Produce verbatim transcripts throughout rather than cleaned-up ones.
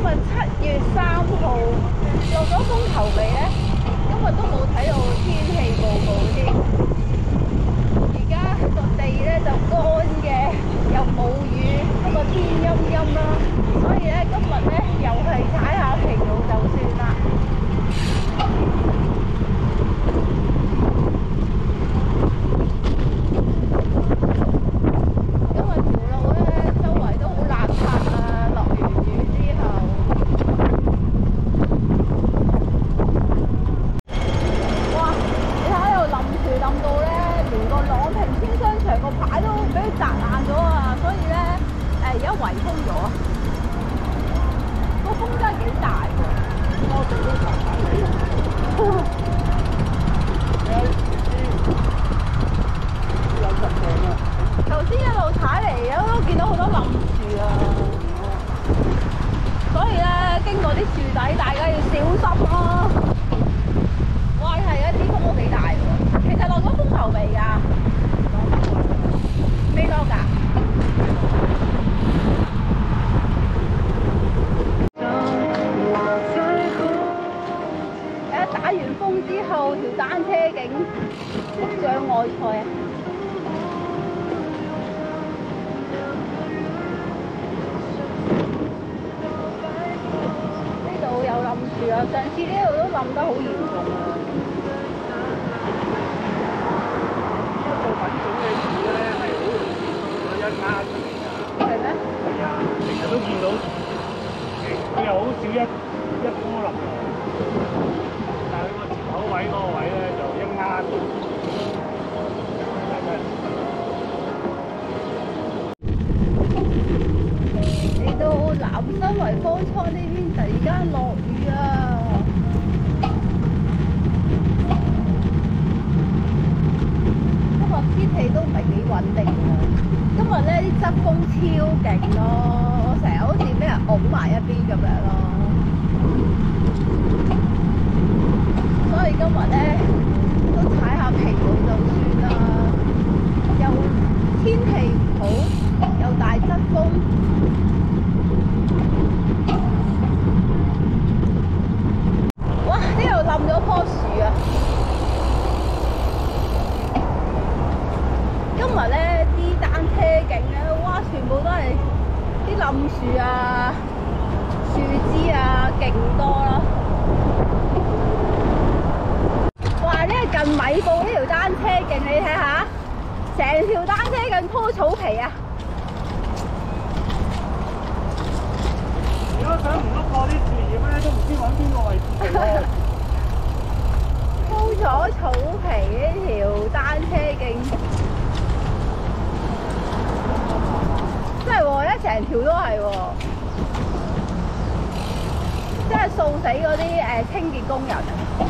日七月三號落咗風球未咧？今日都冇睇到天氣報告添。而家個地咧就乾嘅，又冇雨，不過天陰陰啦。所以咧今日咧又係踩下平路就算啦。因為條路咧周圍都好邋遢啊，落完雨之後。哇！你睇喺度冧樹冧到咧，連個朗屏天商場個牌都俾佢砸爛咗啊！所以咧誒而家圍封咗，個風真係幾大喎。我自己查下你。頭先一路踩嚟，我都見到好多冧樹啊，所以咧經過啲樹底，大家要小心咯。哇，係啊，啲風都幾大喎。其實落咗風球未㗎？未落㗎。誒，打完風之後，條單車徑障礙賽啊！樹啊！上次呢度都冧得好嚴重啊！ 一個品種嘅樹咧係好容易一壓出嚟㗎。 係咩？ 係啊，成日都見到，佢又好少一一棵冧落，但係佢個接口位嗰個位咧就一壓。 嚟到南新圍方艙呢邊，突然間落雨啊！今日天氣都唔係幾穩定啊！今日咧啲側風超勁咯，我成日好似俾人拱埋一邊咁樣咯。所以今日咧都踩下平路就算啦。又天氣唔好，又大側風。哇！呢度冧咗棵樹啊！今日咧啲單車徑咧，哇！全部都係啲冧樹啊、樹枝啊，勁多啦！哇！呢係近米埔呢條單車徑，你睇下，成條單車徑鋪草皮啊！ 如果想唔碌過啲樹葉咧，都唔知揾邊個位置咯。 鋪咗草皮呢條單車徑，真係喎，一成條都係喎，真係掃死嗰啲誒清潔工人啊！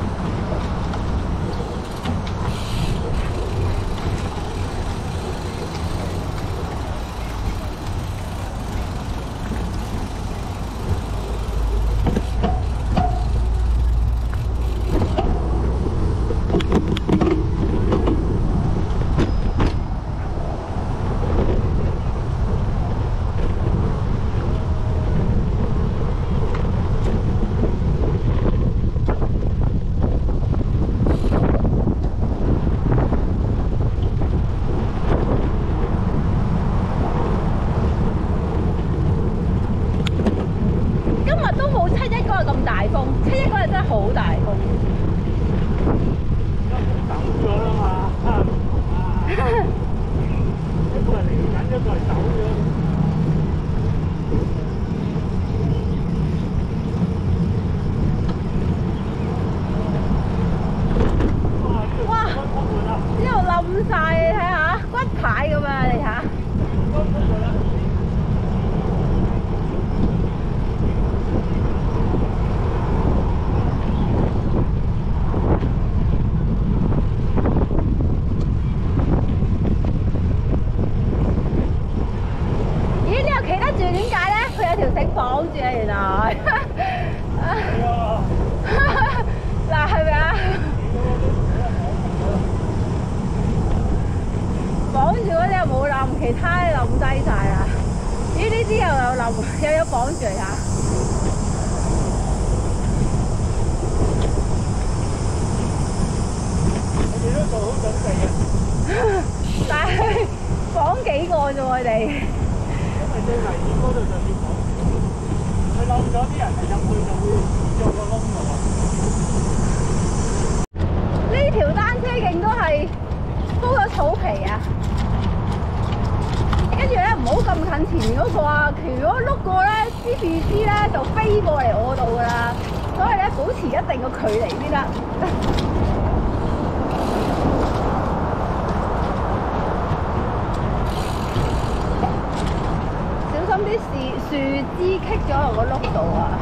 咁大風，七一嗰日真係好大風。 走咗啦嘛，一個係嚟緊，一個係走咗。 哇！呢度冧晒，你睇下骨牌咁啊！你睇下。綁住啊！原來嗱，係咪啊？綁住嗰啲又冇冧，其他冧低晒啦。咦？呢啲又有冧，又有綁住啊！ 佢哋。 因為最危險嗰度就要講，佢冧咗啲人係入去就會跌咗個窿度啊！ 呢條單車徑都係鋪咗草皮啊！跟住咧唔好咁近前面嗰個啊，如果碌過咧 ，C B C 咧就飛過嚟我度噶啦，所以咧保持一定嘅距離先得。小心啲樹樹枝棘咗落個碌度啊！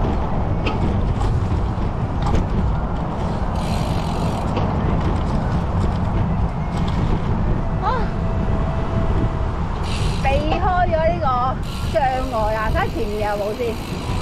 避開咗呢個障礙啊！睇下前面有冇先。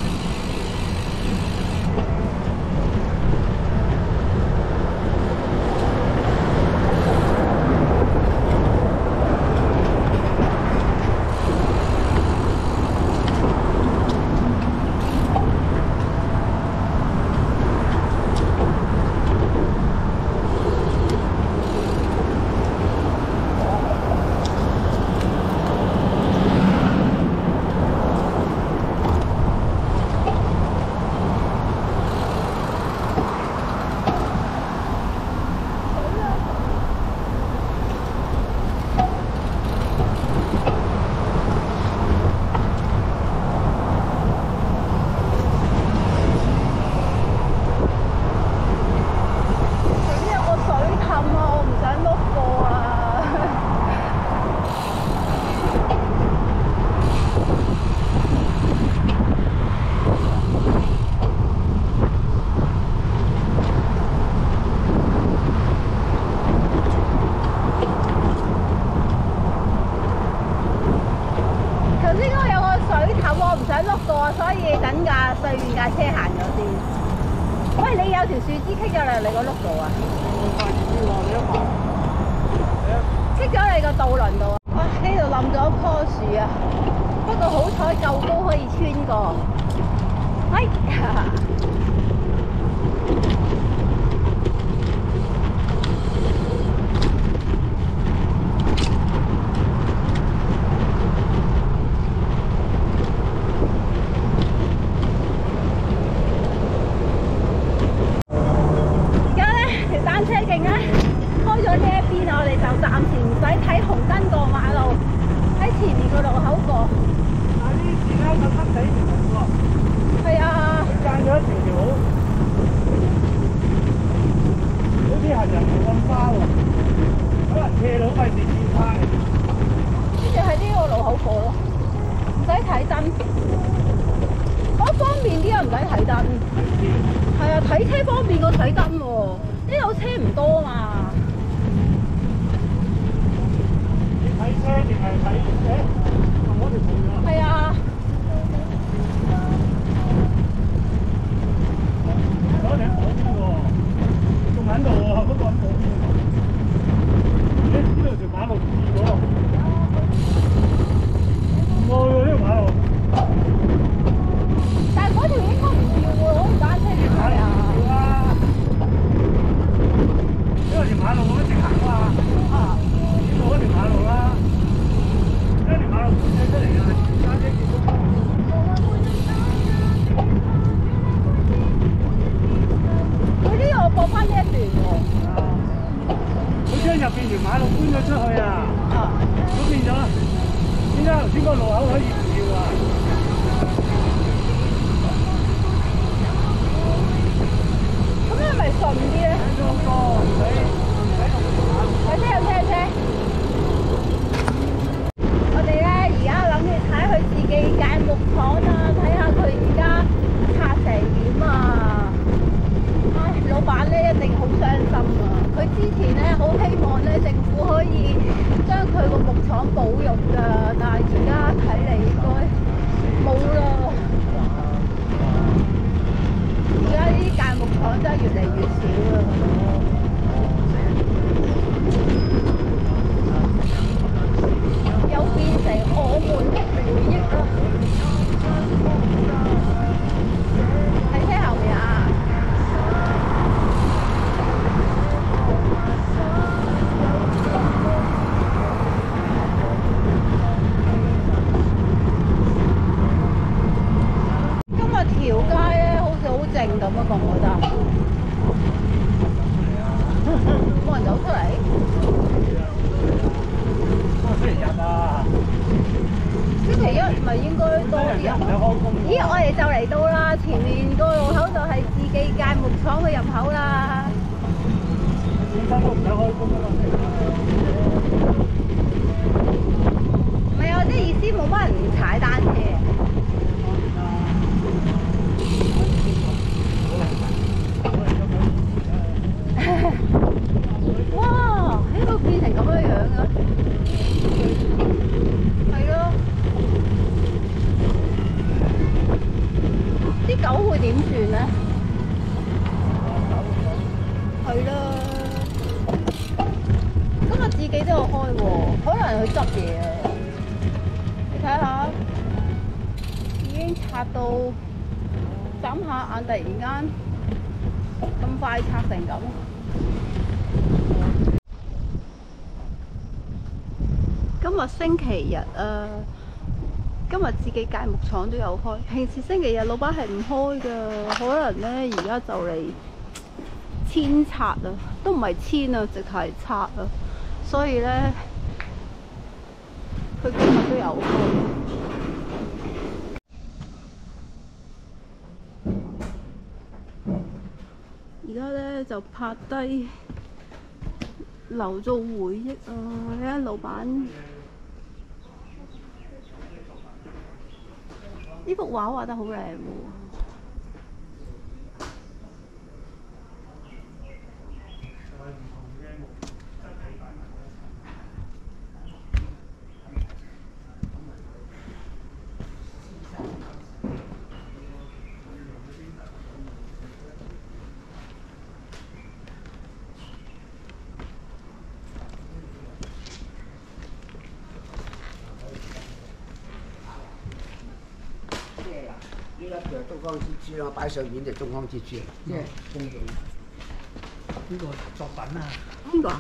所以等架對面架車行咗先。喂，你有條樹枝棘咗落你個轆度啊？棘咗你個渡輪度啊！哇，呢度冧咗棵樹啊！不過好彩夠高可以穿過。哎呀！睇車方便過睇燈喎，呢度車唔多嘛。 你睇車定係睇誒？我哋冇咗。 係啊。 嗰頂冇邊喎，仲喺度喎，嗰個喺冇邊喎。誒，呢度條馬路變咗。唔愛喎，呢條馬路。 但係嗰條應該唔要喎，攞單車嚟睇啊。 因為條馬路我一直行啊嘛，啊，呢度嗰條馬路啦，呢條馬路搬咗出嚟啊，單車見到。 佢呢度駁翻呢一段喎。 啊，佢將入邊條馬路搬咗出去啊，啊，咁變咗，點解頭先個路口可以唔要啊？ 咁樣咪順啲咧？ 睇到個唔使唔使同有車有車有車！我哋咧而家諗住睇佢自己間木廠啊，睇下佢而家拆成點啊！唉，老闆咧一定好傷心啊！佢之前咧好希望咧政府可以將佢個木廠保育㗎，但係而家睇嚟靜咁啊，覺唔覺得？冇人走出嚟。 星期日啊！ 星期一咪應該多啲人。咦，我哋就嚟到啦！前面個路口就係志記鎅木廠嘅入口啦。 本身都唔使開工㗎嘛。 唔係啊，即係意思冇乜人踩單車。哇！喺度變成咁樣樣嘅，係咯。啲狗會點算咧？係啦。今日自己都有開喎，可能去執嘢啊！你睇下，已經拆到眨下眼，突然間咁快拆成咁。今日星期日啊，今日志記鎅木廠都有開。平時星期日老闆係唔開㗎，可能咧而家就嚟遷拆啊，都唔係遷啊，直頭係拆啊，所以咧佢今日都有開。而家咧就拍低留做回憶啊！你睇老闆呢幅畫畫得好靚喎。 呢粒就東方之珠啦，擺上面就東方之珠，即係公眾。 呢個作品啊， 邊個啊？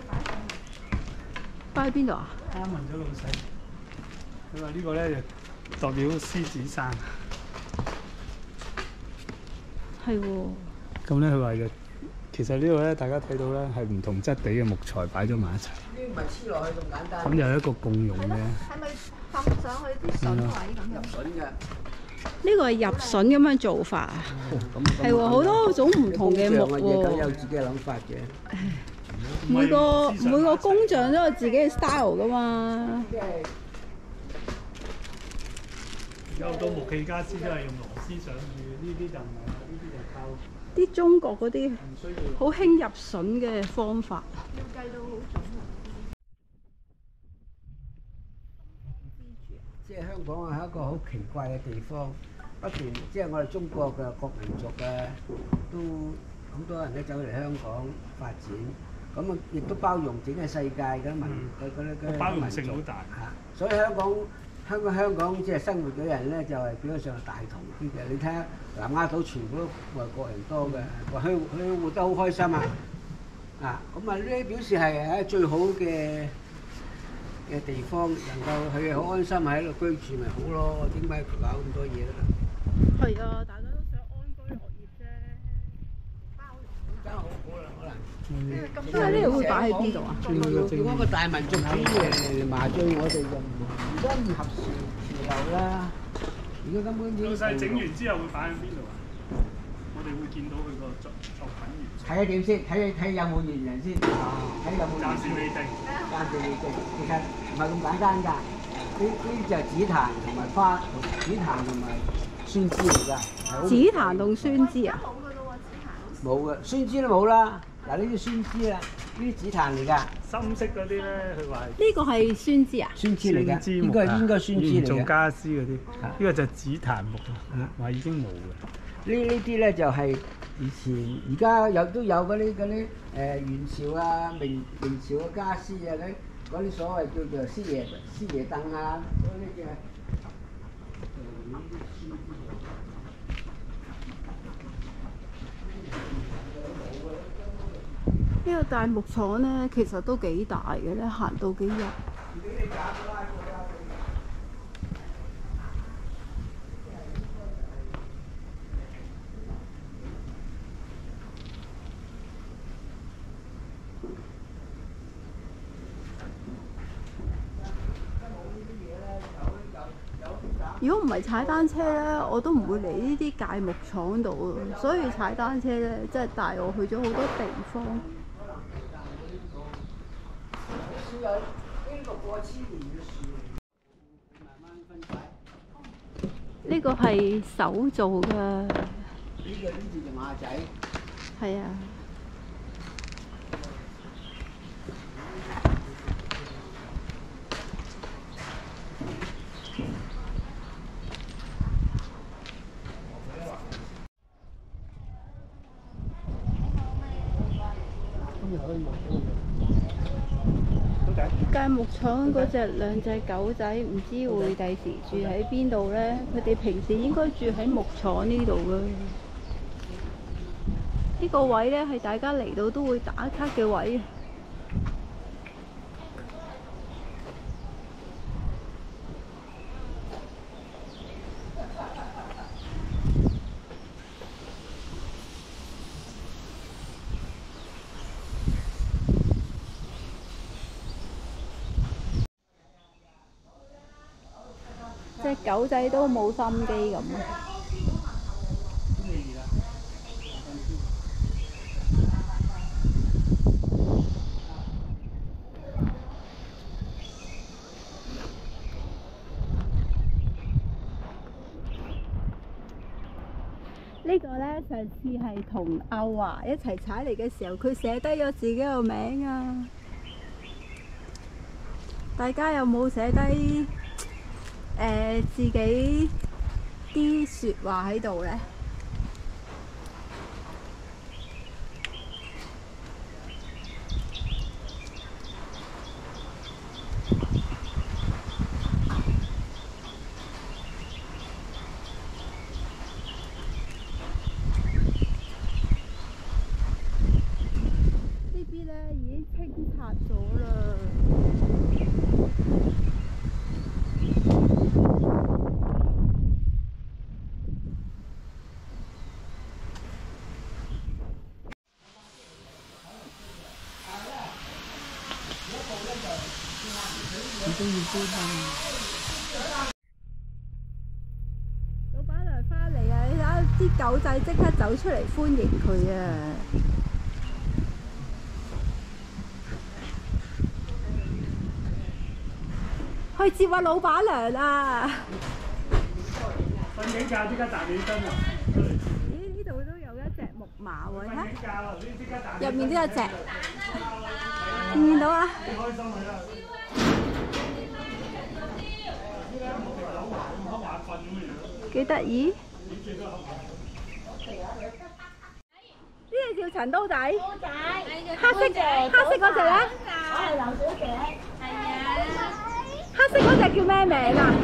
擺喺邊度啊？ 啱問咗老細，佢話呢個咧就代表獅子山。 係喎。 咁咧佢話嘅，其實呢度咧大家睇到咧係唔同質地嘅木材擺咗埋一齊。 呢唔係黐落去咁簡單。 咁又係一個共用嘅。 係咪浸上去啲筍位咁入筍嘅。 呢個係入筍咁樣做法啊？係喎，好多種唔同嘅木喎。 梗有自己嘅諗法嘅。 每個每個工匠都有自己嘅 style 噶嘛。 有好多木器家私都係用螺絲上住，呢啲就唔係，呢啲就靠啲中國嗰啲好興入筍嘅方法。要計到好準啊！ 即係香港係一個好奇怪嘅地方，不斷即係我哋中國嘅各民族嘅都好多人咧走嚟香港發展，咁啊亦都包容整個世界嘅民嗰嗰啲嗰啲包容性好大嚇，所以香港香港香港即係生活嘅人咧就係比較上大同啲嘅。你睇下南丫島全部都外國人多嘅，話佢佢活得好開心啊！啊咁啊呢啲表示係誒最好嘅嘅地方，能夠佢好安心喺度居住咪好咯？點解搞咁多嘢咧？ 係啊，大家都想安居樂業啫。包容真係好好啦，可能。 因為呢度會擺喺邊度啊？ 如果個大民族主義嚟麻醉我哋就唔而家唔合時潮流啦。而家根本已經老細整完之後會擺喺邊度啊？我哋會見到佢個作作品原。 睇下點先，睇睇有冇原人先，睇有冇。 暫時未定。 暫時未定，其實唔係咁簡單㗎。呢呢就係紫檀同埋花，紫檀同埋酸枝嚟㗎。 紫檀同酸枝啊？ 冇嘅，酸枝都冇啦。嗱呢啲酸枝啦，呢啲紫檀嚟㗎。 深色嗰啲咧，佢話呢個係酸枝啊？ 酸枝嚟㗎，應該應該酸枝嚟嘅。 做家私嗰啲，呢個就係紫檀木啊，話已經冇嘅。 呢呢啲咧就係以前，而家有都有嗰啲嗰啲誒元朝啊、明明朝嘅家私啊，嗰嗰啲所謂叫做師爺師爺凳啊，嗰啲嘅。 呢個大木廠咧，其實都幾大嘅咧，行到幾日。 如果唔係踩單車咧，我都唔會嚟呢啲鎅木廠度啊。所以踩單車咧，真係帶我去咗好多地方。呢個係手做㗎。呢個呢隻就馬仔。 係啊。鎅木廠嗰隻兩隻狗仔，唔知會第時住喺邊度呢？佢哋平時應該住喺木廠呢度㗎。呢個位呢，係大家嚟到都會打卡嘅位。隻狗仔都冇心機咁啊！呢個呢，上次係同阿華一齊踩嚟嘅時候，佢寫低咗自己個名啊！大家有冇寫低？誒、呃、自己啲説話喺度呢？呢邊呢已經清拆咗啦。老闆娘返嚟啊！你睇下啲狗仔即刻走出嚟歡迎佢啊！去接我老闆娘啊！ 瞓緊覺即刻彈起身啊！ 咦？呢度都有一隻木馬喎，睇入面都有隻，見唔見到啊？ 幾開心佢啦！ 幾得意？呢隻叫陳刀仔，黑色嘅，黑色嗰隻咧？我係劉小姐。係啊。黑色嗰隻叫咩名啊？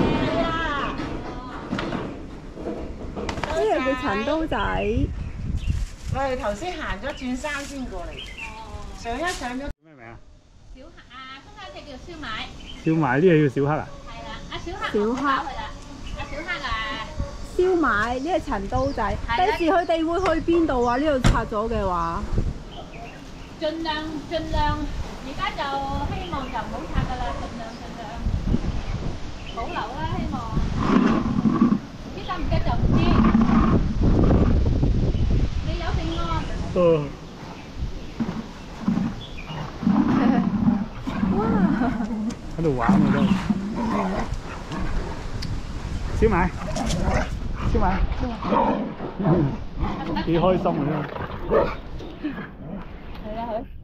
呢隻叫陳刀仔。 我哋頭先行咗轉山先過嚟，上一上咗。 咩名啊？ 小黑啊，今日隻叫燒賣。 燒賣呢個叫小黑啊？ 係啦，阿小黑。 小黑。 阿小黑啊。 燒賣呢係陳刀仔，第時佢哋會去邊度啊？呢度拆咗嘅話， 盡量盡量，而家就希望就唔好拆㗎啦，盡量盡量保留啦，希望。唔知得唔得就唔知。你有定安？ 嗯。 哇！ 喺度玩啊都。燒賣。燒賣，幾開心啊！ 係啊，佢。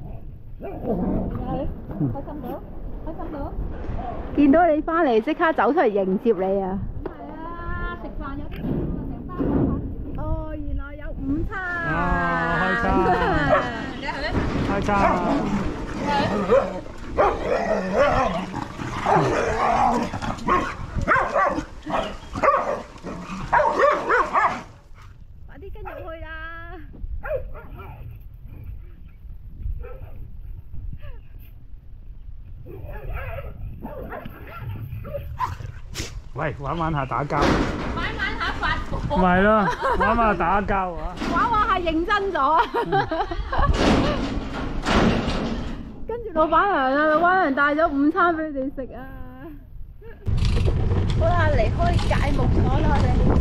係開心到，開心到。 見到你翻嚟，即刻走出嚟迎接你啊！ 係啊，食飯有啲成班人。 哦，原來有午餐。 啊，開餐！ 你去？ 開餐！ 快啲跟入去啦！ 喂，玩玩下打交。 玩玩下發火。 唔係咯，玩玩下打交啊！ 玩玩下認真咗。跟住老闆娘啊，老闆娘帶咗午餐俾你哋食啊！ 好啦，離開芥木廠啦，我哋。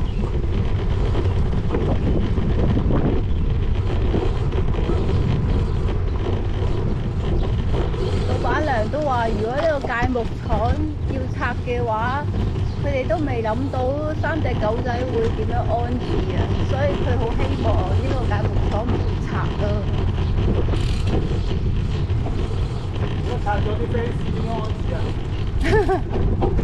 老闆娘都話：如果呢個芥木廠要拆嘅話，佢哋都未諗到三隻狗仔會點樣安置啊，所以佢好希望呢個芥木廠唔會拆咯。 如果拆咗啲 fans 點樣安置啊？